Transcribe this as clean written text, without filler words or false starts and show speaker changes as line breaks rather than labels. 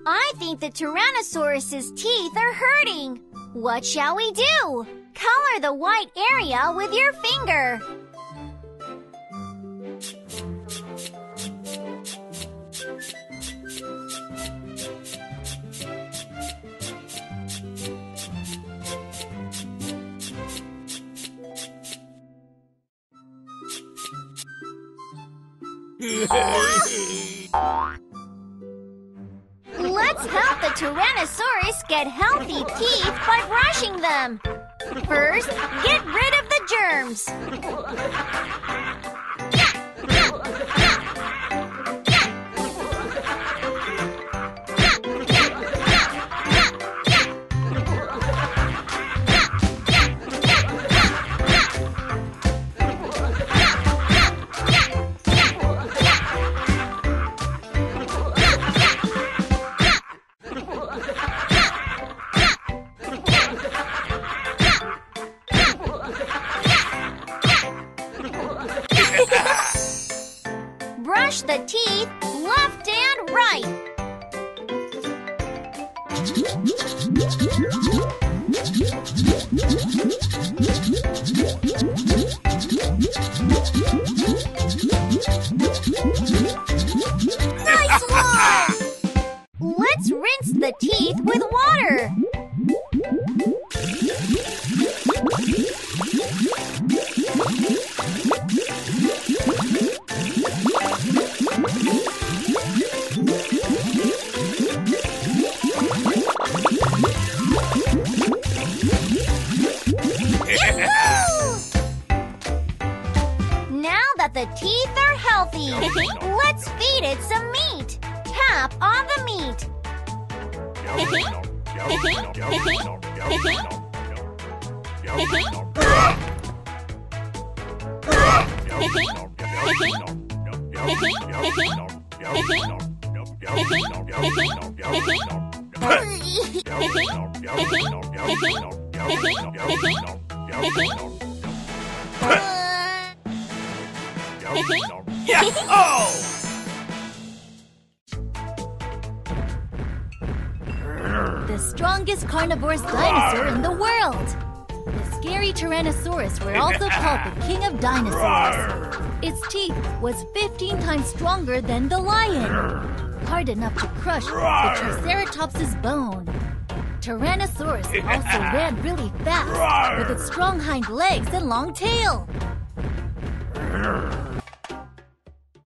I think the Tyrannosaurus's teeth are hurting. What shall we do? Color the white area with your finger. Let's help the Tyrannosaurus get healthy teeth by brushing them. First, get rid of the germs. Brush the teeth left and right. Nice one! Let's rinse the teeth with water. Now that the teeth are healthy, let's feed it some meat. Tap on the meat. The strongest carnivorous dinosaur in the world. The scary Tyrannosaurus were also called the king of dinosaurs. Its teeth was 15 times stronger than the lion, hard enough to crush the Triceratops' bone. Tyrannosaurus also ran really fast with its strong hind legs and long tail.